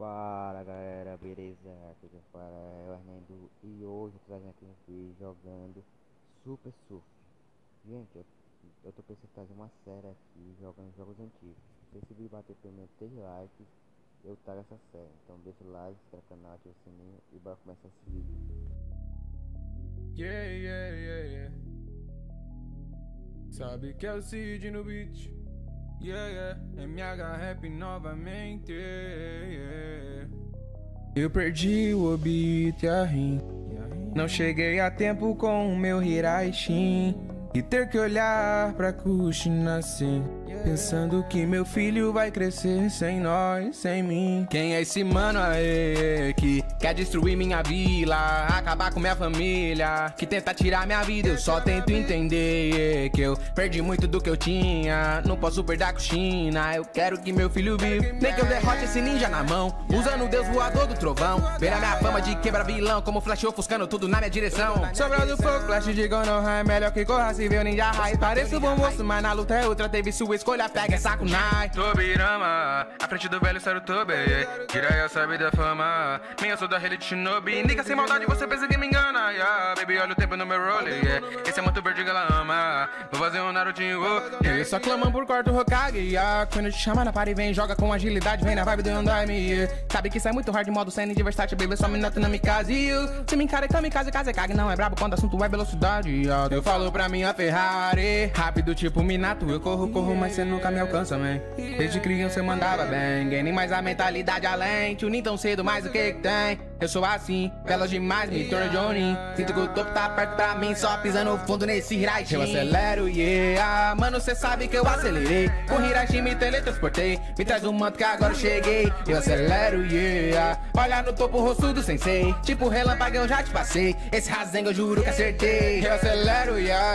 Fala galera, beleza? Tudo fala, é o Hernando e hoje eu tô trazendo aqui um vídeo jogando Super Surf. Gente, eu tô pensando em fazer uma série aqui jogando jogos antigos. Se esse vídeo bater pelo menos 3 likes, eu trago essa série. Então deixa o like, se inscreve no canal, ativa o sininho e bora começar esse vídeo. Yeah. Sabe que é o Cid no beat. MH Rap novamente. Eu perdi o beat e a rim. Não cheguei a tempo com o meu Hiraishin. E ter que olhar pra Kushina assim, pensando que meu filho vai crescer sem nós, sem mim. Quem é esse mano aí que quer destruir minha vila, acabar com minha família, que tenta tirar minha vida? Eu só tento entender que eu perdi muito do que eu tinha. Não posso perder com China. Eu quero que meu filho viva, nem que eu derrote esse ninja na mão, usando o deus voador do trovão. Ver a minha fama de quebra vilão, como flash ofuscando tudo na minha direção. Sobral do fogo, flash de Gonoha é melhor que corra se vê o ninja raiz. Pareço bom moço, mas na luta é outra. Teve sua escolha, pega essa kunai. Tobirama, à frente do velho Sarutobi, Jiraiya sabe da fama, minha sou da rede de Shinobi. Nica sem maldade, você pensa que me engana, baby, olha o tempo no meu role, esse é muito verde que ela ama. Vou fazer um Narutinho, eles só clamam por quarto Hokage, quando te chama na party, vem, joga com agilidade, vem na vibe do Yandai. Sabe que isso é muito hard, modo sem de Versace, baby, só me nota na Mikase. Se me encara, kamikaze, kage, não é brabo quando o assunto é velocidade. Eu falo pra minha Ferrari, rápido tipo Minato, eu corro, mas cê nunca me alcança, man. Desde criança eu mandava bem, ganhei mais a mentalidade além, tio tão cedo, mais o que tem. Eu sou assim, veloz demais, me torno Johnny. Sinto que o topo tá perto pra mim, só pisando fundo nesse Hiraishin. Eu acelero, mano, cê sabe que eu acelerei. Com Hiraishin me teletransportei, me traz um manto que agora eu cheguei. Eu acelero, olha no topo o rosto do sensei, tipo relâmpago eu já te passei. Esse Rasengan eu juro que acertei. Eu acelero,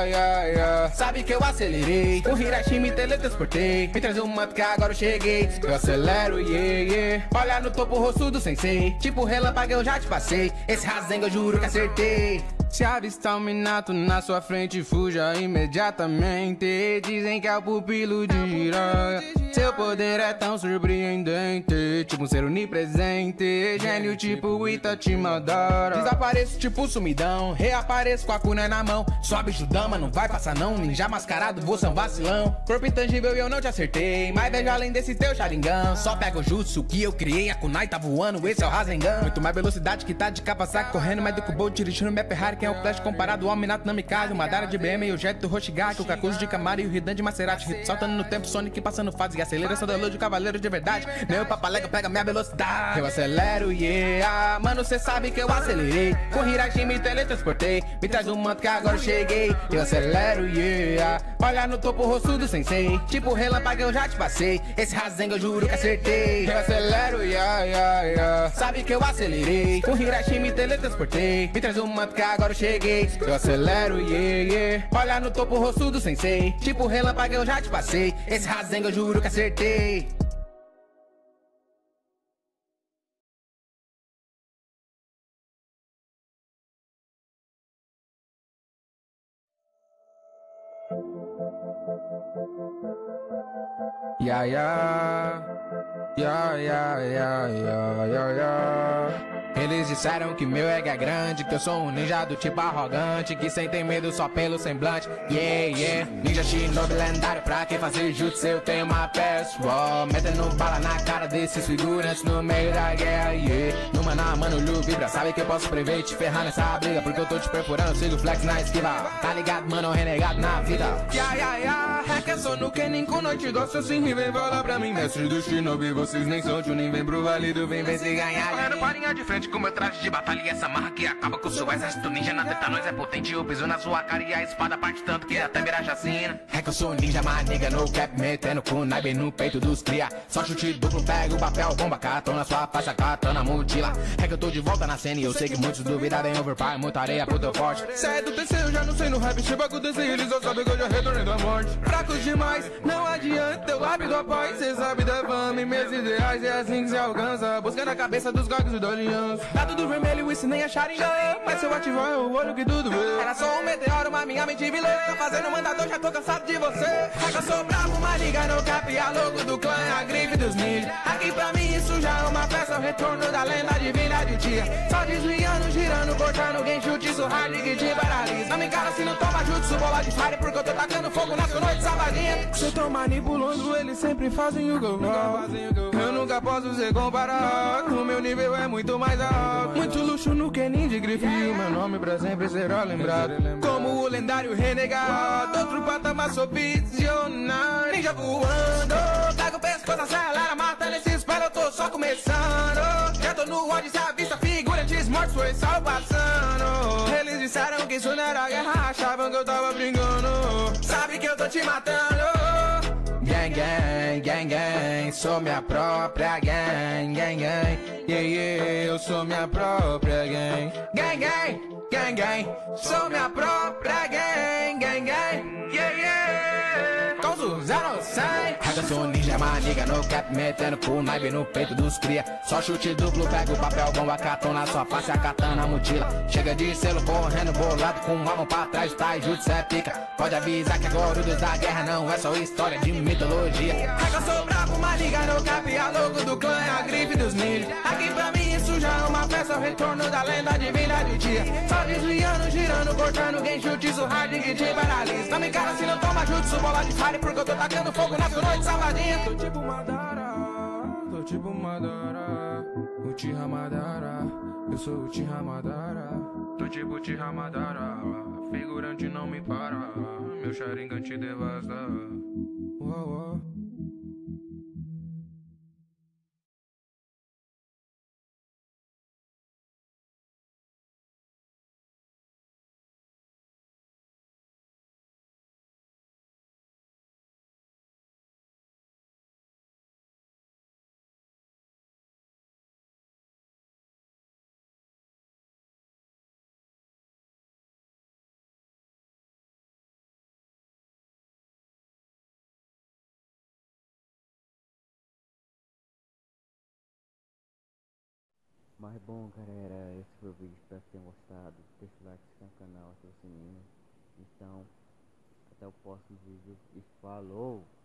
sabe que eu acelerei. Com Hiraishin me teletransportei, me traz um manto que agora eu cheguei. Eu acelero, olha no topo o rosto do sensei, tipo relâmpago eu já te passei. Esse Rasengan eu juro que acertei. Se avistar um Minato na sua frente, fuja imediatamente. Dizem que é o pupilo de Jiraiya, seu poder é tão surpreendente, tipo um ser onipresente, gênio tipo Itachi Madara. Desapareço tipo sumidão, reapareço com a kunai na mão. Sobe Judama, não vai passar não, ninja mascarado, você é um vacilão. Corpo intangível e eu não te acertei, mas vejo além desse teu Sharingan. Só pega o jutsu que eu criei, a kunai tá voando, esse é o Rasengan. Muito mais velocidade que tá de Kawasaki, correndo mais do que o Bolt dirigindo minha Ferrari. Quem é o Flash comparado ao Minato Namikaze, o Madara de BM e o Jet do Hoshigaki, o Kakuzu de Kamari e o Hidan de Maserati. Hit saltando no tempo, Sonic passando fase e aceleração da luz de cavaleiro de verdade. Nem o papalega pega minha velocidade. Eu acelero, mano, cê sabe que eu acelerei. Com Hiraishin me teletransportei, me traz um manto que agora eu cheguei. Eu acelero, olha no topo o rosto do sensei, tipo relâmpago eu já te passei. Esse Rasengan eu juro que acertei. Eu acelero, sabe que eu acelerei. Com Hiraishin me teletransportei, me traz um manto que agora eu cheguei. Eu acelero, olha no topo o rosto do sensei, tipo relâmpago eu já te passei. Esse Rasengan eu juro que acertei. Eles disseram que meu ego é grande, que eu sou um ninja do tipo arrogante, que sem ter medo só pelo semblante. Ninja Shinobi lendário, pra que fazer jutsu eu tenho uma pessoa. Metendo bala na cara desses figurantes no meio da guerra, No mano a mano o vibra, sabe que eu posso prever e te ferrar nessa briga, porque eu tô te perfurando, sigo flex na esquiva. Tá ligado, mano, renegado na vida. É que eu sou no Kenin com noite do assassino. E vem falar pra mim, mestre do Shinobi, vocês nem são Chunin, vem pro válido, vem se ganhar. Correndo parinha de frente com meu traje de batalha e essa marra que acaba com o seu exército ninja. Na teta nós é potente, eu piso na sua cara e a espada parte tanto que até virar chacina. É que eu sou ninja, maniga, no cap, metendo kunai bem no peito dos cria. Só chute duplo, pega o papel, bomba, cartão na sua faixa, katana, mutila. É que eu tô de volta na cena e eu sei que muitos duvidam, vem overpower, muita areia pro teu forte. Cê é do TC, eu já não sei no rap, chega com o TC, eles só sabem que eu já retornei da morte. Fracos demais, não adianta, eu lápis do após, cê sabe da fama e meus ideais, é assim que se alcança, buscando a cabeça dos gogos e da aliança. perigoso. Tá tudo vermelho, isso nem é Sharingan. Mas se eu ativar é o olho que tudo vê. Era só um meteoro, mas minha mente vilã. Fazendo mandador, já tô cansado de você. É que eu sou bravo, mas liga no cap. A louco do clã, a grife dos ninjas. Aqui pra mim isso já é uma peça. O retorno da lenda divina de tia. Só desviando, girando, cortando. Quem chute isso hard que te paralisa. Não me encara se não toma jutsu, bola de fire. Porque eu tô tacando fogo na sua noite, sabadinha. Cê tô manipulando, eles sempre fazem o que eu gosto. Eu nunca posso se comparar. O meu nível é muito mais alto. Muito luxo no Kenin de grife. O meu nome pra sempre será lembrado como o lendário renegado. Outro patamar sou visionário. Ninja voando, pega o pescoço, acelera, mata nesse espelho. Eu tô só começando. Já tô no ódio, se avista figurantes mortos, foi só passando. Eles disseram que isso não era guerra, achavam que eu tava brincando. Sabe que eu tô te matando. Gang, gang, gang, gang, sou minha própria gang, gang, gang, yeah, yeah, eu sou minha própria gang. Gang, gang, gang, gang, sou minha própria gang, gang, gang, yeah, yeah, com Suzano 100. Eu sou ninja, maniga no cap, metendo com naipe no peito dos cria. Só chute duplo, pega o papel, bomba, cartão na sua face, a katana mutila. Chega de selo, correndo bolado, com uma mão pra trás, tá, jutsu é pica. Pode avisar que agora o deus da guerra não é só história de mitologia. É que eu sou bravo, mas liga no cap, a louco do clã, a grife dos ninjas. Aqui pra mim isso já é uma peça, o retorno da lenda divina de tia. Só desviando, girando, cortando, quem chute isso hard que te paralisa. Não me encara se não toma jutsu, bola de fire, porque eu tô tacando fogo na sua noite, sabadinha. Tô tipo Madara, tô tipo Madara, Uchiha Madara, eu sou Uchiha Madara. Tô tipo Uchiha Madara, figurante não me para, meu Sharingan te devasta. Uou, uou. Mas bom, galera, esse foi o vídeo, espero que tenham gostado. Deixa o like, se inscreve no canal, ativa o sininho. Então, até o próximo vídeo e falou!